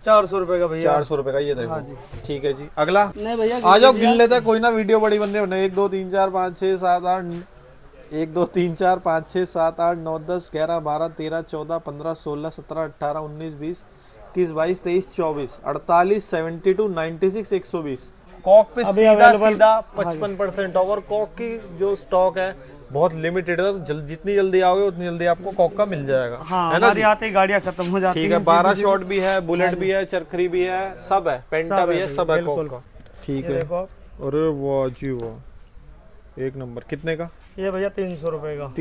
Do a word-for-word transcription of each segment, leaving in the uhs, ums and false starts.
चार सौ रुपए का भैया। चार सौ रुपए का ये देखो। ठीक है जी। अगला नहीं भैया आ जाओ, गिन लेते हैं, कोई ना वीडियो बड़ी बनने बने। एक दो तीन चार पाँच छः सात आठ, एक दो तीन चार पाँच छः सात आठ नौ दस ग्यारह बारह तेरह चौदह पंद्रह सोलह सत्रह अट्ठारह उन्नीस बीस इक्कीस बाईस तेईस चौबीस अड़तालीस सेवेंटी टू नाइन्टी सिक्स एक सौ बीस। कॉक पे सीधा सीधा पचपन परसेंट ऑफ। और कॉक की जो स्टॉक है बहुत लिमिटेड है, तो जल, जितनी जल्दी आओगे उतनी जल्दी आपको कॉक का मिल जाएगा। हाँ, है ना जी? आते ही गाड़ियाँ खत्म हो जाती है। ठीक है, बारह शॉट भी है, बुलेट भी है, चरखरी भी है, सब है, पेंटा भी है, सब है कॉक का। ठीक है। अरे वाह जी वाह, एक नंबर। कितने का? ये भैया तीन सौ रुपए का।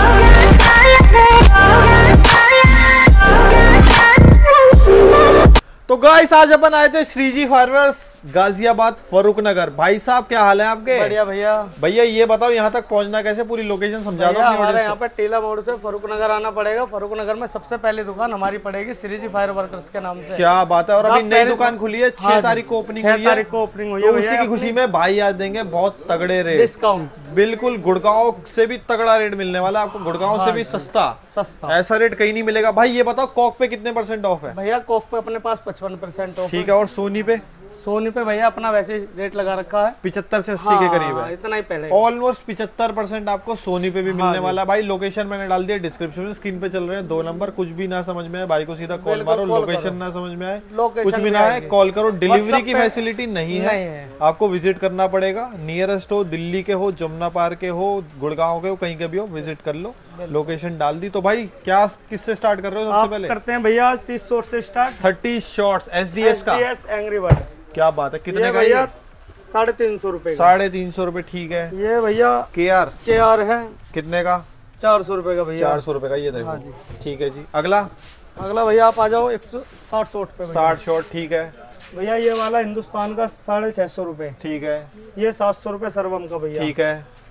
तो गाइस आज अपन आए थे श्रीजी फाइरवर्क्स गाजियाबाद फरूक नगर। भाई साहब क्या हाल है आपके? बढ़िया भैया। भैया ये बताओ यहाँ तक पहुँचना कैसे, पूरी लोकेशन समझा दो। हमारे यहाँ पे टीला मोड़ से फरूक नगर आना पड़ेगा। फरूक नगर में सबसे पहली दुकान हमारी पड़ेगी श्रीजी फायरवर्कर्स के नाम से। क्या बात है। और अभी नई दुकान खुली है, छह तारीख को ओपनिंग हुई है। छह तारीख को ओपनिंग हुई है। उसी की खुशी में भाई आज देंगे बहुत तगड़े रेट, डिस्काउंट। बिल्कुल गुड़गांव से भी तगड़ा रेट मिलने वाला है आपको, गुड़गांव से भी सस्ता सस्ता ऐसा रेट कहीं नहीं मिलेगा। भाई ये बताओ कॉक पे कितने परसेंट ऑफ है? भैया कॉक पे अपने पास पचपन परसेंट ऑफ। ठीक है। और सोनी पे? सोनी पे भैया अपना वैसे रेट लगा रखा है पिछहत्तर से अस्सी के करीब है, इतना ही पहले। ऑलमोस्ट पिछहत्तर परसेंट आपको सोनी पे भी मिलने वाला है। भाई लोकेशन मैंने डाल दिया डिस्क्रिप्शन में, स्क्रीन पे चल रहे हैं दो नंबर। कुछ भी ना समझ में आए भाई को सीधा कॉल मारो, लोकेशन ना समझ में आए कुछ भी ना आए कॉल करो। डिलीवरी की फैसिलिटी नहीं है, आपको विजिट करना पड़ेगा। नियरेस्ट हो, दिल्ली के हो, जमुना पार्क के हो, गुड़गांव के हो, कहीं के भी हो, विजिट कर लो। लोकेशन डाल दी। तो भाई क्या किससे स्टार्ट कर रहे हो सबसे पहले? करते हैं भैया तीस शॉट से start. Thirty shots S D S का एंग्री बर्ड। क्या बात है। कितने का भैया? साढ़े तीन सौ रुपए। साढ़े तीन सौ रुपए। ठीक है। ये भैया के आर के आर है। कितने का? चार सौ रुपए का भैया। चार सौ रुपए का ये देखो। हाँ जी। ठीक है जी। अगला अगला भैया आप आ जाओ एक सौ साठ शॉट पे। साठ शॉट। ठीक है भैया। ये वाला हिंदुस्तान का साढ़े छह सौ रुपए। ठीक है। ये सात सौ रुपए सर्वम का भैया। ठीक है।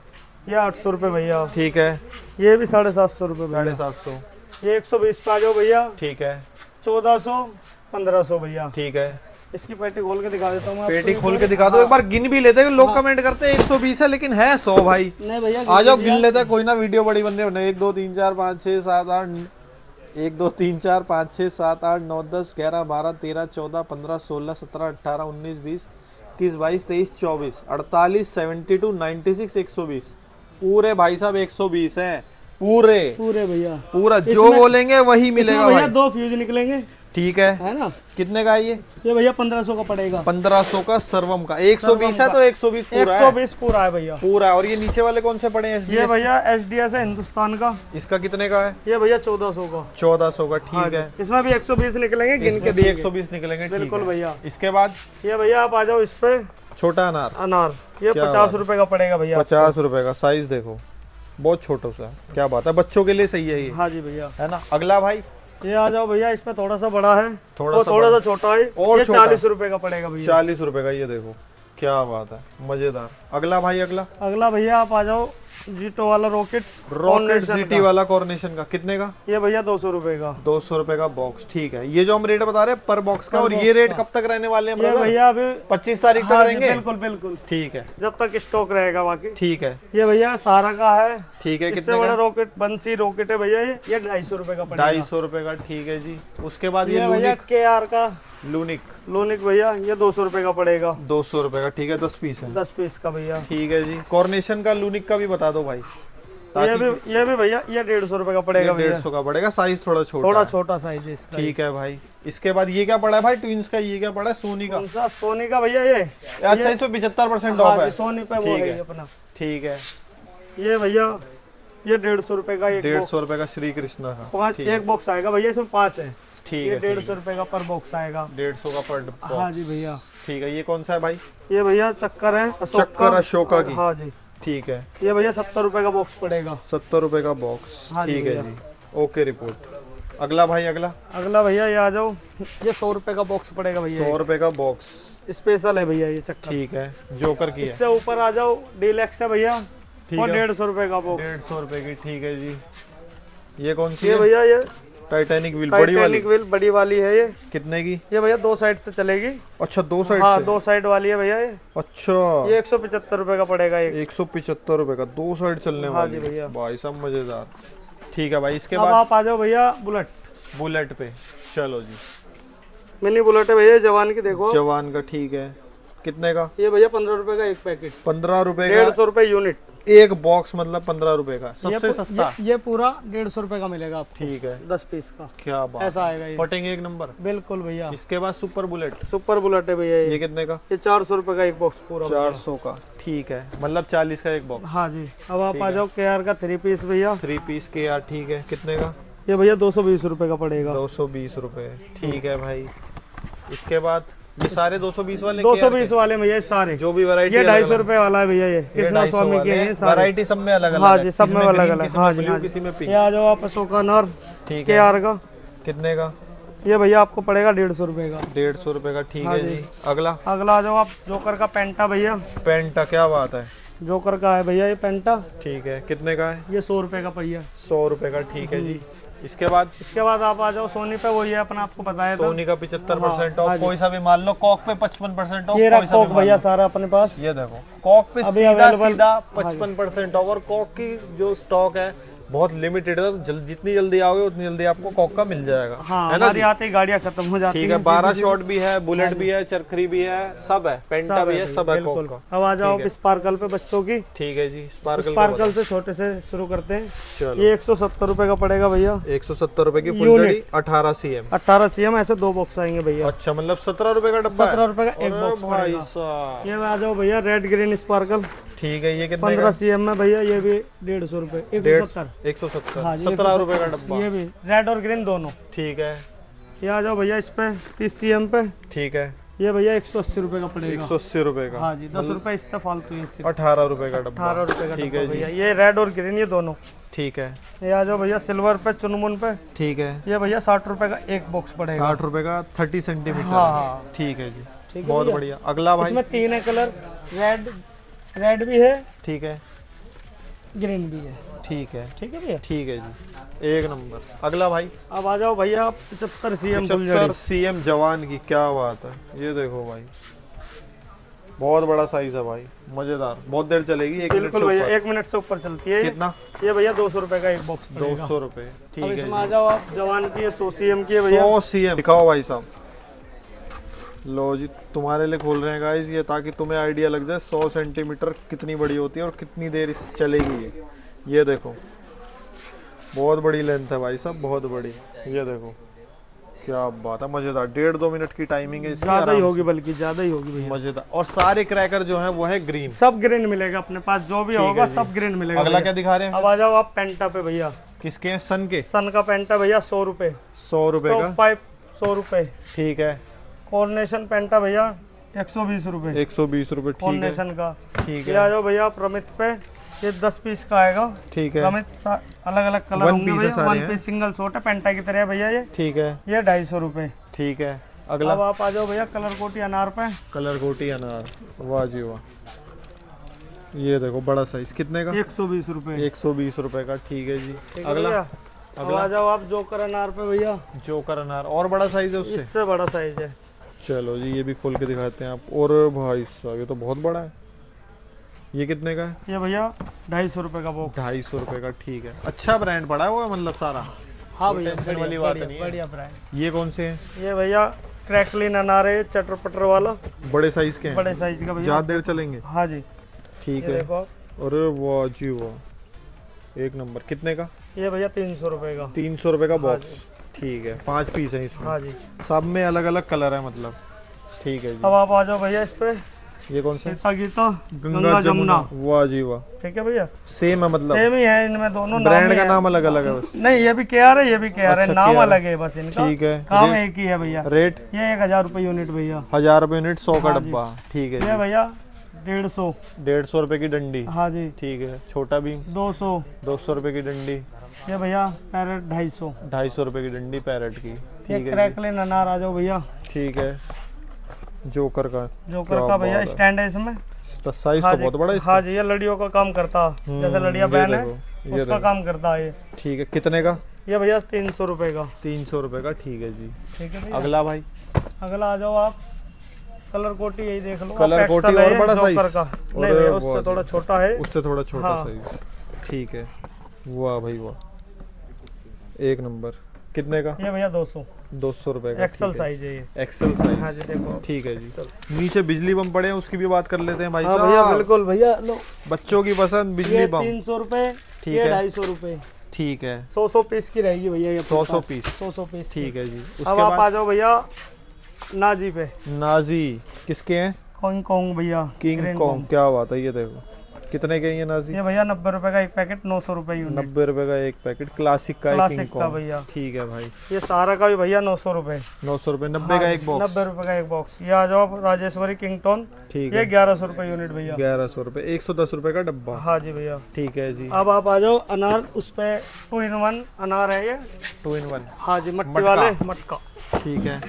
ये आठ सौ रुपए भैया। ठीक है। ये भी साढ़े सात सौ रुपए। साढ़े सात सौ। ये एक सौ बीस पे आ जाओ भैया। ठीक है। चौदह सौ पंद्रह सौ भैया। ठीक है। इसकी पेटी खोल के दिखा देता हूँ। पेटी खोल के दिखा दो एक बार, गिन भी लेते हैं। लोग हाँ। कमेंट करते हैं एक सौ बीस है लेकिन है सौ। भाई नहीं भैया आ जाओ, गिन लेते हैं, कोई ना वीडियो बड़ी बनने बने। एक दो तीन चार पाँच छः सात आठ, एक दो तीन चार पाँच छः सात आठ नौ दस ग्यारह बारह तेरह चौदह पंद्रह सोलह सत्रह अट्ठारह उन्नीस बीस इक्कीस बाईस तेईस चौबीस अड़तालीस सेवेंटी टू नाइन्टी सिक्स एक सौ बीस। पूरे भाई साहब एक सौ बीस है पूरे पूरे भैया। पूरा जो बोलेंगे वही मिलेगा भैया। दो फ्यूज निकलेंगे। ठीक है है ना? कितने का है ये? ये भैया पंद्रह सौ का पड़ेगा। पंद्रह सौ का सर्वम का। एक सौ बीस है तो एक सौ बीस पूरा है। एक सौ बीस पूरा है भैया, पूरा है। और ये नीचे वाले कौन से पड़े हैं? ये भैया एच डी एस है हिंदुस्तान का। इसका कितने का है? ये भैया चौदह सौ का। चौदह सौ का। ठीक है। इसमें भी एक सौ बीस निकलेंगे, गिन के भी एक सौ बीस निकलेंगे। बिल्कुल भैया। इसके बाद ये भैया आप आ जाओ इस पे। छोटा अनार। अनार ये पचास रुपए का पड़ेगा भैया। पचास रुपए का। साइज देखो बहुत छोटा सा। क्या बात है, बच्चों के लिए सही है ये। हाँ जी भैया, है ना? अगला भाई ये आ जाओ भैया। इसमें थोड़ा सा बड़ा है, थोड़ा सा थोड़ा सा छोटा है। और चालीस रुपए का पड़ेगा भैया। चालीस रुपए का। ये देखो क्या बात है, मजेदार। अगला भाई अगला अगला भैया आप आ जाओ। जीटो वाला रॉकेट रॉकेट सिटी वाला कॉर्नेशन का। कितने का? ये भैया दो सौ रुपए का। दो सौ रुपए का बॉक्स। ठीक है। ये जो हम रेट बता रहे हैं पर बॉक्स का, और ये रेट कब तक रहने वाले हैं भैया? अभी पच्चीस तारीख तक रहेंगे। बिल्कुल बिल्कुल। ठीक है, जब तक स्टॉक रहेगा बाकी। ठीक है। ये भैया सारा का है। ठीक है। कितने बड़ा रॉकेट बंसी रॉकेट है भैया। ये ये ढाई सौ रुपए का पड़ेगा। ढाई सौ रुपए का। ठीक है जी। उसके बाद ये भैया के आर का लूनिक। लूनिक भैया ये दो सौ रुपए का पड़ेगा। दो सौ रुपए का। ठीक है। दस पीस है। दस पीस का भैया। ठीक है जी। कॉर्नेशन का लूनिक का भी बता दो भाई। ये भी ये भी भैया ये डेढ़ सौ रुपए का पड़ेगा। डेढ़ सौ का पड़ेगा। साइज थोड़ा छोटा, थोड़ा छोटा साइज है इसका। ठीक है भाई। इसके बाद ये क्या पड़ा है भाई? ट्विंस का। ये क्या पड़ा है? सोनी का। सोनी का भैया ये। अच्छा, इसमें पचहत्तर परसेंट ऑफ है सोनी पे। वो है अपना। ठीक है। ये भैया ये डेढ़ सौ रुपए का। डेढ़ सौ रुपए का श्री कृष्णा का। पाँच एक बॉक्स आएगा भैया, इसमें पाँच है। ठीक है। डेढ़ सौ रुपए का पर बॉक्स आएगा। डेढ़ सौ का पर बॉक्स। हाँ जी भैया। ठीक है। ये कौन सा है भाई? ये भैया चक्कर है, चक्कर अशोका की। हाँ जी। ठीक है। ये भैया सत्तर रुपए का बॉक्स पड़ेगा। सत्तर रुपए का बॉक्स। ठीक है जी। Okay report. अगला भाई अगला अगला भैया ये आ जाओ। ये सौ रुपए का बॉक्स पड़ेगा भैया। सौ रुपए का बॉक्स स्पेशल है भैया ये चक्कर। ठीक है। जोकर की है। इससे ऊपर आ जाओ डीलक्स है भैया। और डेढ़ सौ रुपए का बॉक्स। डेढ़ सौ रुपए की। ठीक है जी। ये कौन सी है भैया? ये टाइटैनिक व्हील बड़ी वाली। टाइटैनिक व्हील बड़ी वाली है ये। कितने की? ये भैया दो साइड से चलेगी। अच्छा, दो साइड हाँ, से? दो साइड वाली है भैया ये। अच्छा। ये एक सौ पचहत्तर रुपए का पड़ेगा। एक सौ पचहत्तर रुपए का दो साइड चलने हाँ वाली। जी भैया। भाई सब मजेदार। ठीक है भाई। इसके अब बाद आप आ जाओ भैया बुलेट। बुलेट पे। चलो जी। मिनी बुलेट है भैया, जवान की देखो। जवान का, ठीक है। कितने का? ये भैया पंद्रह रुपए का एक पैकेट। पंद्रह रुपए का डेढ़ सौ रुपए यूनिट एक बॉक्स, मतलब पंद्रह रुपए का सबसे ये, सस्ता। ये, ये पूरा डेढ़ सौ रुपए का मिलेगा आपको। ठीक है, दस पीस का। क्या बात, ऐसा आएगा ये। कटिंग एक नंबर। बिल्कुल भैया। इसके बाद सुपर बुलेट। सुपर बुलेट है भैया, ये कितने का? ये चार सौ रुपए का एक बॉक्स पूरा। चार सौ का, ठीक है, मतलब चालीस का एक बॉक्स। हाँ जी। अब आप आ जाओ के आर का थ्री पीस भैया। थ्री पीस के आर, ठीक है। कितने का? ये भैया दो सौ बीस रुपए का पड़ेगा। दो सौ बीस रुपए, ठीक है भाई। इसके बाद ये सारे दो सौ बीस वाले, दो सौ बीस वाले भैया सारे, जो भी वैरायटी। ये ढाई सौ रुपए वाला है भैया, ये कृष्णा स्वामी के हैं सारे। वैरायटी सब में अलग अलग। हाँ जी, सब में अलग अलग। हाँ जी, किसी में पिंक। ये आ जाओ आप अशोका नर, ठीक के है। आर का। कितने का? ये भैया आपको पड़ेगा डेढ़ सौ रुपए का। डेढ़ सौ रुपए का, ठीक है जी। अगला अगला आ जाओ आप जोकर का पेंटा भैया। पेंटा, क्या बात है, जोकर का है भैया ये पेंटा। ठीक है। कितने का है? ये सौ रुपए का भैया। सौ रुपए का, ठीक है जी। इसके बाद? इसके बाद आप आ जाओ सोनी पे, वो ये अपना आपको बताया था। सोनी का पिछहत्तर परसेंट हाँ, ऑफ, कोई सा भी मान लो। कॉक पे पचपन परसेंट ऑफ। ये रहा कॉक भैया सारा अपने पास। ये देखो कॉक पे अभी सीधा available- सीधा पचपन परसेंट ऑफ। और कॉक की जो स्टॉक है बहुत लिमिटेड है, तो जल, जितनी जल्दी आओगे उतनी जल्दी आपको कॉक का मिल जाएगा। हाँ, है ना हमारी जी? आते ही गाड़ियाँ खत्म हो जाती ठीक है। बारह शॉट भी है, बुलेट भी है, चरखरी भी है, सब है, पेंटा भी है, सब है कॉक का। अब आ जाओ स्पार्कल पे बच्चों की। ठीक है जी। स्पार्कल स्पार्कल से छोटे से शुरू करते हैं। चलो, ये एक सौ सत्तर रुपए का पड़ेगा भैया। एक सौ सत्तर रुपए की फुल जड़ी, अठारह सी एम। अठारह सी एम, ऐसे दो बॉक्स आएंगे भैया। अच्छा, मतलब सत्रह रुपए का डब्बा है। सत्रह रुपए का एक अरे बॉक्स भाई पड़ेगा। साहब। ये आ जाओ भैया रेड ग्रीन स्पार्कल। ठीक है। ये कितने पंद्रह का? सी एम में भैया, ये भी डेढ़ सौ रुपए, एक सौ सत्तर। एक सौ सत्तर, हाँ जी, सत्रह रुपए का डब्बा। ये भी रेड और ग्रीन दोनों। ठीक है। ये आ जाओ भैया इस पे तीस सी एम पे। ठीक है। ये भैया एक सौ अस्सी रुपए का पड़ेगा। एक सौ अस्सी रुपए का। हाँ जी, दस रुपए इससे फालतू है। अठारह रुपए का डब्बा। अठारह रुपए का ठीक है भैया। ये रेड और ग्रीन ये दोनों। ठीक है। ये आ जाओ भैया सिल्वर पे, चुनमुन पे। ठीक है। ये भैया साठ रुपए का एक बॉक्स पड़ेगा। साठ रुपए का थर्टी सेंटीमीटर। हाँ हाँ, ठीक है जी। ठीक है बहुत भैया। बढ़िया। अगला भाई? इसमें तीन है कलर, रेड रेड भी है, ठीक है, ग्रीन भी है। ठीक है। ठीक है भैया। ठीक है जी, एक नंबर। अगला भाई? अब आ जाओ भैया पचहत्तर सी एम पचहत्तर सी एम जवान की, क्या बात है। ये देखो भाई, बहुत बड़ा साइज है भाई, मजेदार, बहुत देर चलेगी। एक मिनट बिल्कुल भैया, एक मिनट से ऊपर चलती है। कितना? ये भैया दो सौ रुपए का एक बॉक्स दो सौ रुपए, ठीक है। इसमें आ जाओ आप जवान की, सौ सी एम की है भैया। सौ सी एम दिखाओ भाई साहब। लो जी, तुम्हारे लिए खोल रहे हैं गाइस ये, ताकि तुम्हें आइडिया लग जाए सौ सेंटीमीटर कितनी बड़ी होती है और कितनी देर इस चलेगी ये। ये देखो, बहुत बड़ी लेंथ है भाई साहब, बहुत बड़ी। ये देखो क्या बात है, मजेदार। डेढ़ दो मिनट की टाइमिंग है इसकी, ज्यादा ही होगी, बल्कि ज्यादा ही होगी भैया। मजेदार। और सारे क्रैकर जो है वो है ग्रीन, सब ग्रीन मिलेगा अपने पास, जो भी होगा सब ग्रीन मिलेगा। अगला क्या दिखा रहे हैं? अब आ जाओ आप पेंटा पे भैया। किसके हैं? सन के। सन का पेंटा भैया सौ रुपए। सौ रुपए का, फाइव सौ रुपए। ठीक है। कॉर्नेशन पेंटा भैया एक सौ बीस रुपए। एक सौ बीस रुपए, ठीक है। कॉर्नेशन का। ठीक ये है। आ जाओ भैया प्रमित पे, ये दस पीस का आएगा। ठीक है। प्रमित अलग अलग कलर वन होंगे पीस है भैया, सारे वन हैं। पीस सिंगल शॉट है पेंटा की तरह भैया ये। ठीक है। ये ढाई सौ रुपए। ठीक है। अगला? अब आप आ जाओ भैया कलर कोटी अनार पे। कलर कोटी अनार, वाह जी वाह। ये देखो बड़ा साइज, कितने का? एक सौ बीस रुपए। एक सौ बीस रुपए का, ठीक है जी। ठीक है अगला? भैया। अब आ जाओ आप जोकर अनार पे भैया। जोकर अनार, और बड़ा साइज है उससे? इससे बड़ा साइज है। चलो जी, ये भी खोल के दिखाते हैं आप। और भाई साहब ये तो बहुत बड़ा है। ये कितने का है? ये भैया ढाई सौ रुपए का बॉक्स। ढाई सौ रुपए का, ठीक है। अच्छा ब्रांड पड़ा हुआ है मतलब सारा? हाँ कोई भैया, टेंशन वाली बढ़िया बात नहीं है। बढ़िया ब्रांड। ये कौन से हैं? ये भैया क्रैकलिन अनार है, चटर पटर वाला, बड़े साइज के हैं? बड़े साइज का भैया। ज्यादा देर चलेंगे? हाँ जी। ठीक ये है। देखो आप। अरे वाह जी वाह, एक नंबर। कितने का? ये भैया तीन सौ रुपए का। तीन सौ रुपए का हाँ बॉक्स, ठीक है। पांच पीस है इसमें। हाँ जी। सब में अलग अलग कलर है मतलब, ठीक है जी। अब आप आ जाओ भैया इस पे, ये कौन सा? सीता गीता गंगा जमुना, वाह जी वाह। ठीक है भैया, सेम है मतलब? सेम ही है इनमें, दोनों ब्रांड का नाम अलग अलग है बस? नहीं, ये भी के आर है, ये भी के आर है, अच्छा, नाम के आर अलग है बस इनका। ठीक है। काम रेट? एक ही है भैया। रेट? ये एक हजार रुपए यूनिट भैया। हजार रुपए यूनिट, सौ का हाँ जी। डब्बा, ठीक है ये जी। भैया डेढ़ सौ। डेढ़ सौ रुपए की डंडी, हाँ जी। ठीक है। छोटा भी दो सौ। दो सौ रुपए की डंडी। ये भैया पैरेट ढाई सौ। ढाई सौ रुपए की डंडी पैरेट की, ये ठीक है। क्रैकलिन अनार आ जाओ भैया। ठीक है। जोकर का, जोकर क्या का भैया बात है। स्टैंड है इसमें। साइज हाँ तो जी, बहुत बड़ा है इसका। हाँ जी, ये लड़ियों का काम करता है, हम्म, जैसे लड़िया ये बहन है देखो, ये उसका देखो। काम करता है ये। ठीक है। कितने का? ये भैया तीन सौ रुपए का। तीन सौ रुपए का, ठीक है जी। ठीक है भैया। अगला भाई? अगला आ जाओ आप, कलर कोटी यही देख लो। कलर आप कोटी एक्सल और है बड़ा जोकर साइज? का। और नहीं भैया, वाह उससे जी। थोड़ा छोटा है। उससे थोड़ा छोटा हाँ। साइज, ठीक है। वाह भाई वाह, एक नंबर। कितने का? ये भैया दो सौ। दो सौ रुपए का, एक्सल साइज है ये, एक्सल साइज। हाँ जी देखो, ठीक है जी। नीचे बिजली बम पड़े हैं, उसकी भी बात कर लेते हैं भाई हाँ साहब। भैया बिल्कुल भैया, लो बच्चों की पसंद बिजली बम, तीन सौ रुपए, ठीक ये है, ढाई सौ रुपए, ठीक है, सौ सौ पीस की रहेगी भैया ये, सौ सौ पीस, सौ सौ पीस, ठीक है जी। उसके अब आप बाद आ जाओ भैया नाजी पे। नाजी किसके हैं? किंग कॉन्ग भैया, किंग कॉन्ग, क्या बात है। ये देखो कितने के हैं ये नाजी? ये भैया नब्बे रुपए का एक पैकेट, नौ सौ रुपए यूनिट, नब्बे रुपए का एक पैकेट, क्लासिक का है क्लासिक किंग का कॉन्ग भैया। ठीक है भाई। ये सारा का भी भैया नौ सौ रुपए, नौ सौ रुपए, नब्बे का एक बॉक्स, नब्बे रुपए का एक बॉक्स। ये आ जाओ राजेश्वरी किंगटन, ठीक ये है, ग्यारह सौ रुपए यूनिट भैया, ग्यारह सौ रुपए, एक सौ दस रुपए का डब्बा। हाँ जी भैया। ठीक है जी। अब आप आ जाओ अनार, उस पे टू इन वन अनार है ये, टू इन वन, हाँ जी, मट्टी मटका। वाले मटका, ठीक है।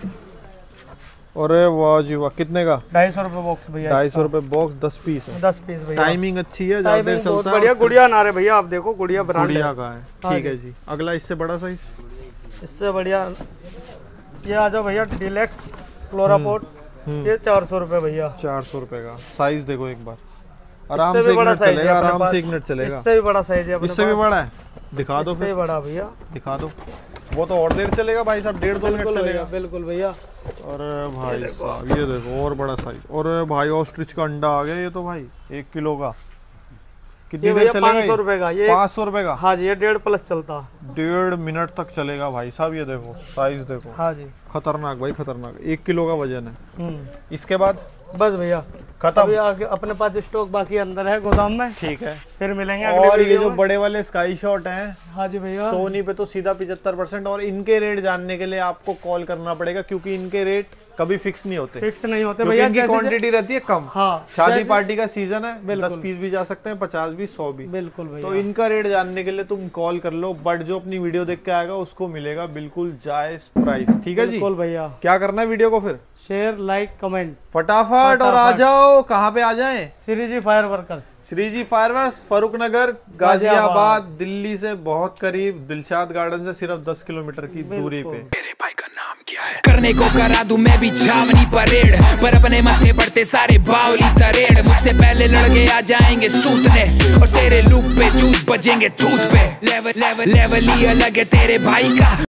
और वाह जी वाह, कितने का? ढाई सौ रुपए बॉक्स भैया, ढाई सौ रुपए बॉक्स, दस पीस है, दस पीस भैया। टाइमिंग अच्छी है, ज्यादा देर चलता है। बढ़िया गुड़िया अनार है भैया, आप देखो गुड़िया ब्रांड गुड़िया है। का है, हाँ ठीक जी। है जी। अगला इससे बड़ा साइज, इससे बढ़िया ये आ जाओ भैया डिलेक्स फ्लोरापोर्ट, ये चार सौ रुपए भैया, चार सौ रुपए का। साइज देखो एक बार, आराम इससे से भी एक बड़ा मिनट साइज है चलेगा, अपने आराम पास। से एक मिनट चलेगा। इससे भी बड़ा साइज है अपने इससे भी पास। बड़ा है, दिखा दो इससे फिर, बड़ा भैया, दिखा दो। वो तो और देर चलेगा भाई साहब, डेढ़ दो मिनट बिल्कुल चलेगा। भैया, बिल्कुल भैया। अरे भाई साहब ये देखो और बड़ा साइज, और भाई ऑस्ट्रिच का अंडा आ गया ये तो भाई, एक किलो का। कितनी ये देर भैया चलेगा? पाँच सौ रुपए का, ये पाँच सौ रुपए का, हाँ जी, ये डेढ़ प्लस चलता, डेढ़ मिनट तक चलेगा भाई साहब। ये देखो साइज देखो, हाँ जी, खतरनाक भाई खतरनाक, एक किलो का वजन है। हम्म इसके बाद बस भैया खत्म। अभी आगे अपने पास स्टॉक बाकी अंदर है गोदाम में, ठीक है। फिर मिलेंगे अगले और ये वीडियो जो में। बड़े वाले स्काई शॉट हैं, हाँ जी भैया, सोनी पे तो सीधा पिछहत्तर परसेंट, और इनके रेट जानने के लिए आपको कॉल करना पड़ेगा, क्योंकि इनके रेट कभी फिक्स नहीं होते, फिक्स नहीं होते क्योंकि भैया, इनकी जैसे- क्वांटिटी रहती है कम। हाँ, शादी जैसे- पार्टी का सीजन है, दस बिल्कुल। पीस भी जा सकते हैं, पचास भी, सौ भी। बिल्कुल भैया। तो इनका रेट जानने के लिए तुम कॉल कर लो, बट जो अपनी वीडियो देख के आएगा उसको मिलेगा बिल्कुल जायज प्राइस, ठीक है जी। बिल्कुल भैया, क्या करना है वीडियो को फिर? शेयर लाइक कमेंट फटाफट, और आ जाओ। कहाँ पे आ जाए? Shri ji fire workers, Shri ji fireworks, Farrukh Nagar, Ghaziabad, Delhi से बहुत करीब, दिलशाद गार्डन से सिर्फ दस किलोमीटर की दूरी पे। मेरे भाई का नाम क्या है? करने को करा दूं मैं भी छावनी परेड, पर अपने माथे पड़ते सारे बावली तरेड़। मुझसे पहले लड़के आ जाएंगे सूतने, और तेरे लूप पे जूत बजेंगे दूध पे। लेवल लेवल लेवल ही अलग है तेरे भाई का।